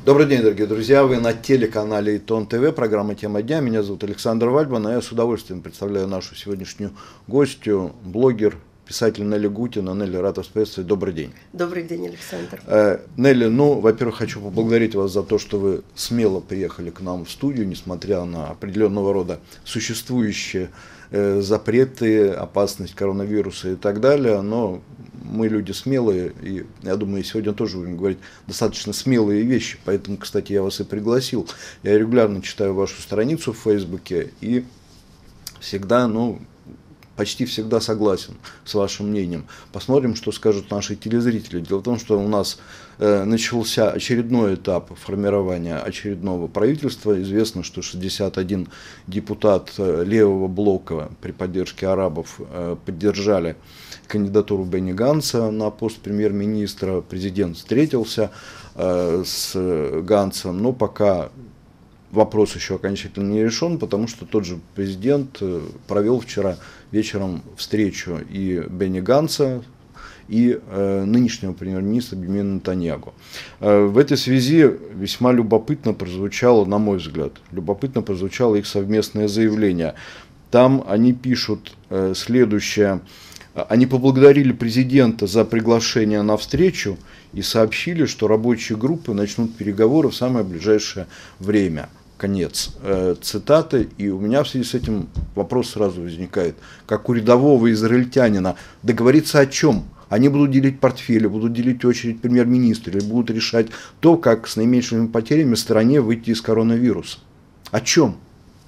Добрый день, дорогие друзья, вы на телеканале Итон ТВ, программа «Тема дня». Меня зовут Александр Вальбан, и я с удовольствием представляю нашу сегодняшнюю гостью, блогер, писатель Нелли Гутина. Нелли, рад вас приветствовать. Добрый день. Добрый день, Александр. Нелли, во-первых, хочу поблагодарить вас за то, что вы смело приехали к нам в студию, несмотря на определенного рода существующие запреты, опасность коронавируса и так далее, но мы люди смелые, и я думаю, сегодня тоже будем говорить достаточно смелые вещи, поэтому, кстати, я вас и пригласил. Я регулярно читаю вашу страницу в Фейсбуке и всегда, почти всегда согласен с вашим мнением. Посмотрим, что скажут наши телезрители. Дело в том, что у нас начался очередной этап формирования очередного правительства. Известно, что 61 депутат левого блока при поддержке арабов поддержали кандидатуру Бенни Ганца на пост премьер-министра. Президент встретился с Ганцем, но пока вопрос еще окончательно не решен, потому что тот же президент провел вчера вечером встречу и Бенни Ганца, и нынешнего премьер-министра Биньямина Нетаньяху. В этой связи весьма любопытно прозвучало, на мой взгляд, их совместное заявление. Там они пишут следующее. Они поблагодарили президента за приглашение на встречу и сообщили, что рабочие группы начнут переговоры в самое ближайшее время. Конец цитаты. И у меня в связи с этим вопрос сразу возникает. Как у рядового израильтянина, договориться о чем? Они будут делить портфели, будут делить очередь премьер-министра, или будут решать то, как с наименьшими потерями стране выйти из коронавируса. О чем?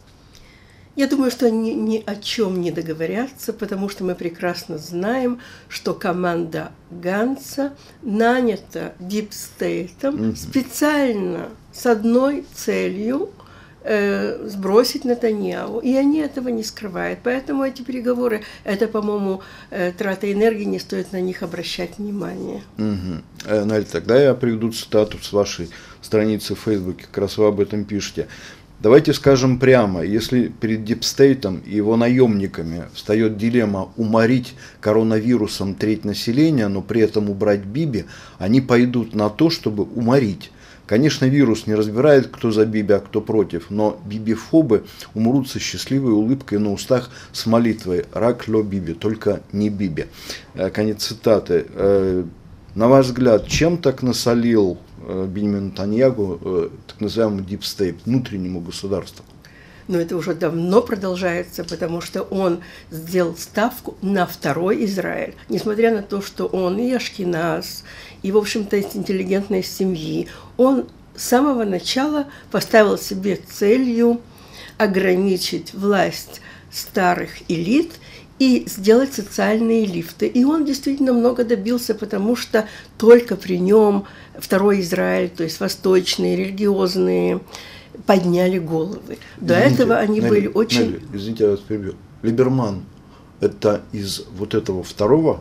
Я думаю, что они ни о чем не договорятся, потому что мы прекрасно знаем, что команда Ганца нанята дипстейтом специально с одной целью сбросить Нетаньяху. И они этого не скрывают. Поэтому эти переговоры, это, по-моему, трата энергии, не стоит на них обращать внимание. Наль, тогда я приведу цитату с вашей страницы в Фейсбуке, как раз вы об этом пишете. Давайте скажем прямо, если перед дипстейтом и его наемниками встает дилемма уморить коронавирусом треть населения, но при этом убрать Биби, они пойдут на то, чтобы уморить. Конечно, вирус не разбирает, кто за Биби, а кто против, но бибифобы умрут со счастливой улыбкой на устах с молитвой «Рак ло Биби», только не Биби. Конец цитаты. На ваш взгляд, чем так насолил Биньямин Нетаньяху, так называемому дипстейт, внутреннему государству? Но это уже давно продолжается, потому что он сделал ставку на второй Израиль. Несмотря на то, что он и ашкеназ, и, в общем-то, из интеллигентной семьи, он с самого начала поставил себе целью ограничить власть старых элит и сделать социальные лифты. И он действительно много добился, потому что только при нем второй Израиль, то есть восточные, религиозные, подняли головы. До этого они были очень... Извините, я вас перебью. Либерман – это из вот этого второго?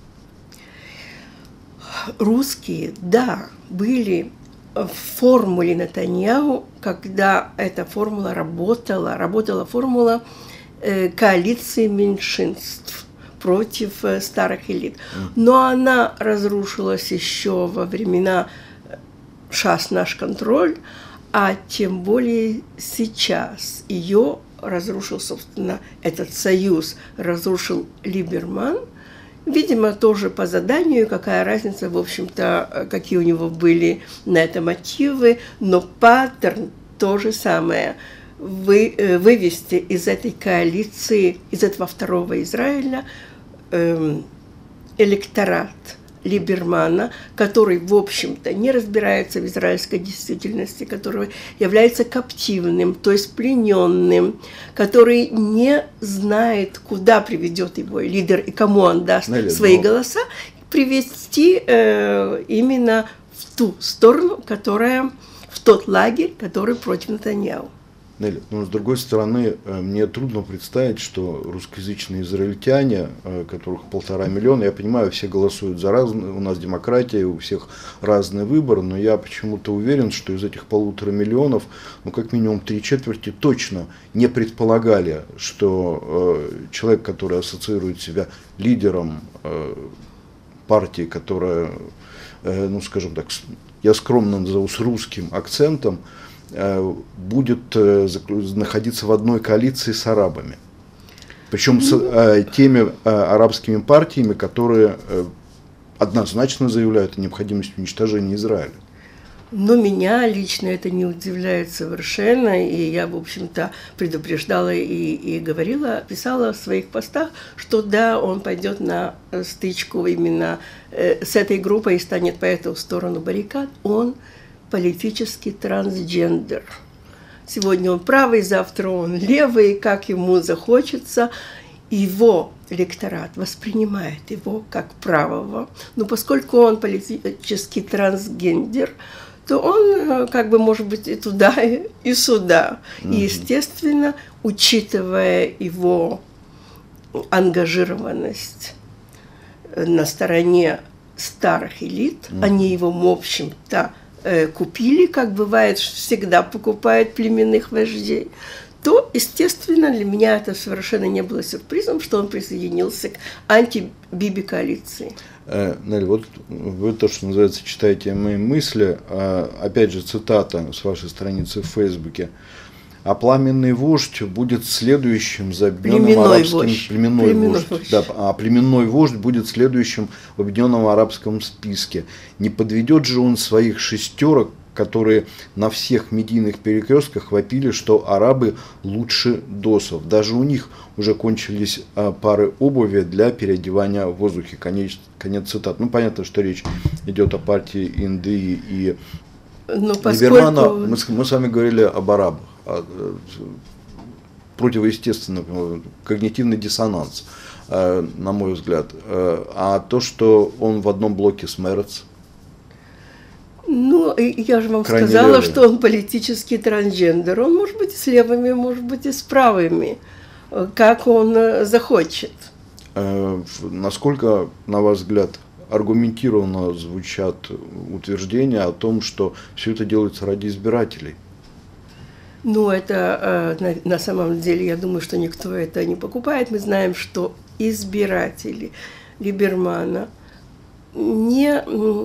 Русские, да, были в формуле Нетаньяху, когда эта формула работала формула коалиции меньшинств против старых элит. Но она разрушилась еще во времена «Шас наш контроль», а тем более сейчас ее разрушил, собственно, этот союз разрушил Либерман. Видимо, тоже по заданию, какая разница, в общем-то, какие у него были на это мотивы, но паттерн то же самое. Вывести из этой коалиции, из этого второго Израиля электорат Либермана, который, в общем-то, не разбирается в израильской действительности, который является каптивным, то есть плененным, который не знает, куда приведет его лидер и кому он даст свои голоса, привести именно в ту сторону, которая, в тот лагерь, который против Нетаньяху. Нелли, но с другой стороны, мне трудно представить, что русскоязычные израильтяне, которых 1,5 миллиона, я понимаю, все голосуют за разные, у нас демократия, у всех разный выбор, но я почему-то уверен, что из этих 1,5 миллиона, как минимум 3/4 точно не предполагали, что человек, который ассоциирует себя лидером партии, которая, скажем так, я скромно назову, с русским акцентом, будет находиться в одной коалиции с арабами. Причем с теми арабскими партиями, которые однозначно заявляют о необходимости уничтожения Израиля. Но меня лично это не удивляет совершенно, и я, в общем-то, предупреждала и говорила, писала в своих постах, что да, он пойдет на стычку именно с этой группой и станет по эту сторону баррикад. Он политический трансгендер. Сегодня он правый, завтра он левый, как ему захочется. Его электорат воспринимает его как правого, но поскольку он политический трансгендер, то он как бы может быть и туда, и сюда. И, естественно, учитывая его ангажированность на стороне старых элит, они его, в общем-то, купили, как бывает, всегда покупают племенных вождей, то, естественно, для меня это совершенно не было сюрпризом, что он присоединился к анти-Биби-коалиции. Нелли, вот вы то, что называется, читаете мои мысли. Опять же, цитата с вашей страницы в Фейсбуке. «А пламенный вождь будет следующим за объединенным арабским...» Племенной вождь. Да, а племенной вождь будет следующим в объединенном арабском списке. Не подведет же он своих шестерок, которые на всех медийных перекрестках вопили, что арабы лучше досов. Даже у них уже кончились пары обуви для переодевания в воздухе. Конец цитат. Ну, понятно, что речь идет о партии Индии и Либермана. Мы с вами говорили об арабах. Противоестественный когнитивный диссонанс, на мой взгляд. А то, что он в одном блоке с Мерец. Ну, я же вам сказала, что он политический трансгендер. Он может быть и с левыми, может быть и с правыми, как он захочет. Насколько, на ваш взгляд, аргументированно звучат утверждения о том, что все это делается ради избирателей? Ну, это на самом деле, я думаю, что никто это не покупает. Мы знаем, что избиратели Либермана не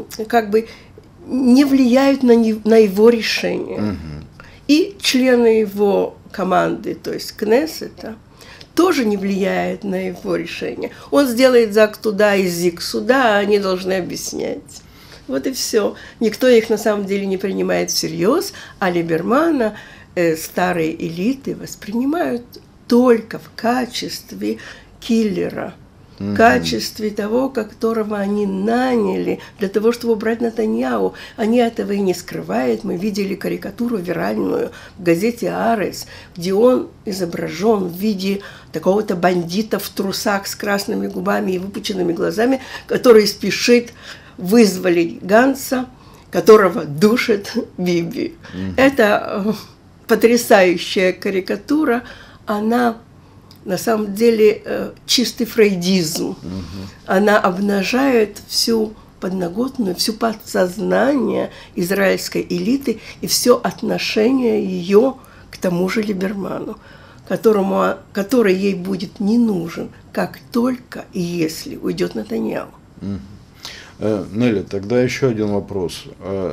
влияют на его решение. И члены его команды, то есть Кнессета, тоже не влияют на его решение. Он сделает заг туда и зиг сюда, а они должны объяснять. Вот и все. Никто их на самом деле не принимает всерьез, а Либермана старые элиты воспринимают только в качестве киллера, в качестве того, которого они наняли для того, чтобы убрать Нетаньяху. Они этого и не скрывают. Мы видели карикатуру виральную в газете «Арес», где он изображен в виде такого-то бандита в трусах с красными губами и выпученными глазами, который спешит вызволить Ганца, которого душит Биби. Это потрясающая карикатура, она на самом деле чистый фрейдизм. Она обнажает всю подноготную, всю подсознание израильской элиты и все отношение ее к тому же Либерману, который ей будет не нужен, как только и если уйдет Нетаньяху. Нелли, тогда еще один вопрос.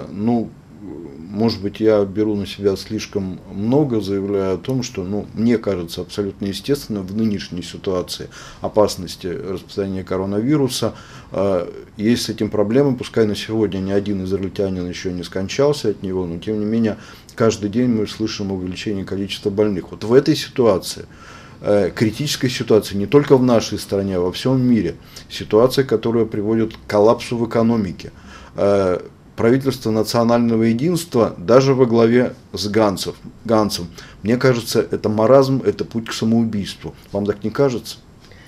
Может быть, я беру на себя слишком много, заявляя о том, что, мне кажется, абсолютно естественно в нынешней ситуации опасности распространения коронавируса. Есть с этим проблемы, пускай на сегодня ни один израильтянин еще не скончался от него, но тем не менее каждый день мы слышим о увеличении количества больных. Вот в этой ситуации, критической ситуации, не только в нашей стране, а во всем мире, ситуация, которая приводит к коллапсу в экономике, правительство национального единства даже во главе с Ганцем. Мне кажется, это маразм, это путь к самоубийству. Вам так не кажется?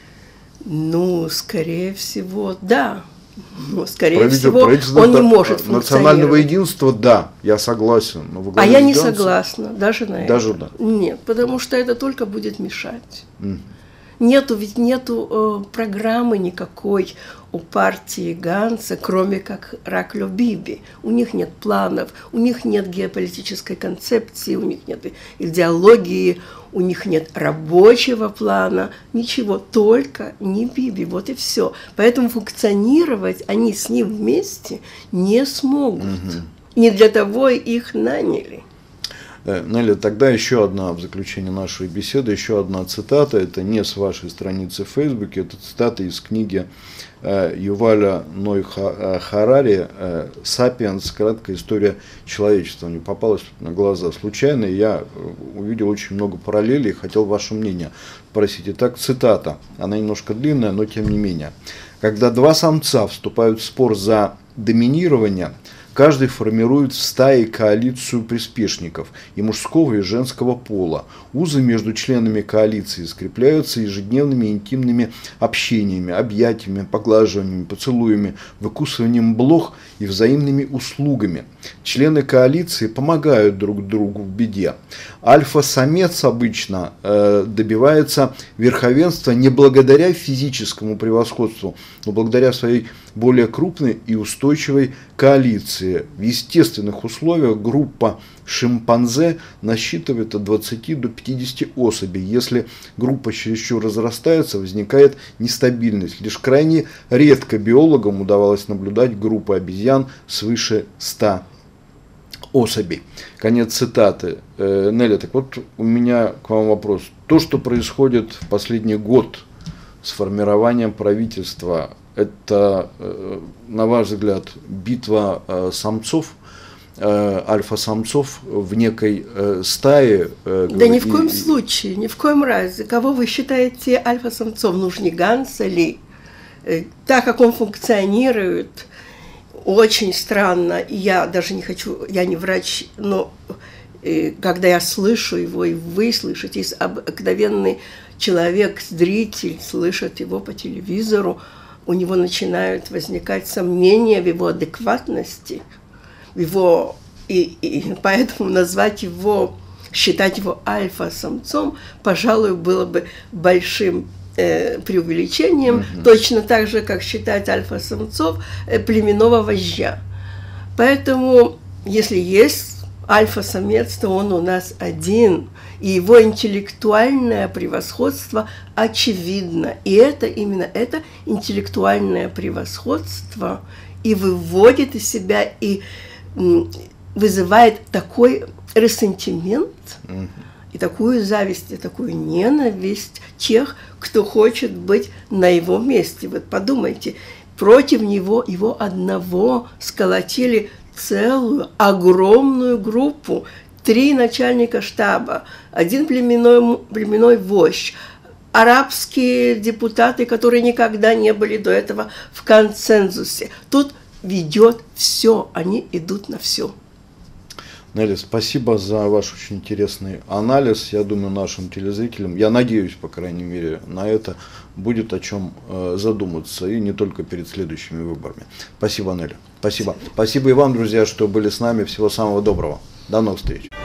Скорее всего, да. Скорее всего, он не может функционировать. Национального единства, да, я согласен. Но во главе я не согласна, даже на это. Да. Нет, потому что это только будет мешать. Нету программы никакой у партии Ганца, кроме как Ракло Биби. У них нет планов, у них нет геополитической концепции, у них нет идеологии, у них нет рабочего плана, ничего, только не Биби, вот и все. Поэтому функционировать они с ним вместе не смогут. не для того их наняли. Нелли, тогда еще одна, в заключение нашей беседы, еще одна цитата, это не с вашей страницы в Фейсбуке, это цитата из книги Юваля Ной Харари «Сапиенс. Краткая история человечества». Мне попалась на глаза случайно, и я увидел очень много параллелей и хотел ваше мнение спросить. Итак, цитата, она немножко длинная, но тем не менее. «Когда два самца вступают в спор за доминирование, каждый формирует в стае коалицию приспешников и мужского, и женского пола. Узы между членами коалиции скрепляются ежедневными интимными общениями, объятиями, поглаживаниями, поцелуями, выкусыванием блох и взаимными услугами. Члены коалиции помогают друг другу в беде. Альфа-самец обычно добивается верховенства не благодаря физическому превосходству, но благодаря своей более крупной и устойчивой коалиции. В естественных условиях группа шимпанзе насчитывает от 20 до 50 особей. Если группа чересчур разрастается, возникает нестабильность. Лишь крайне редко биологам удавалось наблюдать группы обезьян свыше 100 особей». Конец цитаты. Нелли, так вот у меня к вам вопрос. То, что происходит в последний год с формированием правительства, это, на ваш взгляд, битва самцов, альфа-самцов в некой стае? Да ни в коем случае, ни в коем разе. Кого вы считаете альфа-самцов? Нужниганца ли? Так как он функционирует, очень странно. И я даже не хочу, я не врач, но когда я слышу его, и вы слышите, если обыкновенный человек, зритель, слышит его по телевизору, у него начинают возникать сомнения в его адекватности, в его, и поэтому считать его альфа-самцом, пожалуй, было бы большим преувеличением, точно так же, как считать альфа-самцов племенного вождя. Поэтому, если есть альфа-самец, то он у нас один, и его интеллектуальное превосходство очевидно. И это именно это интеллектуальное превосходство и выводит из себя, и вызывает такой рессентимент, и такую зависть, и такую ненависть тех, кто хочет быть на его месте. Вот подумайте, против него, его одного, сколотили целую огромную группу, 3 начальника штаба, 1 племенной вождь, арабские депутаты, которые никогда не были до этого в консенсусе. Тут ведет все, они идут на все. Нелли, спасибо за ваш очень интересный анализ. Я думаю, нашим телезрителям, я надеюсь, по крайней мере, на это будет о чем задуматься, и не только перед следующими выборами. Спасибо, Нелли. Спасибо. Спасибо и вам, друзья, что были с нами. Всего самого доброго. До новых встреч.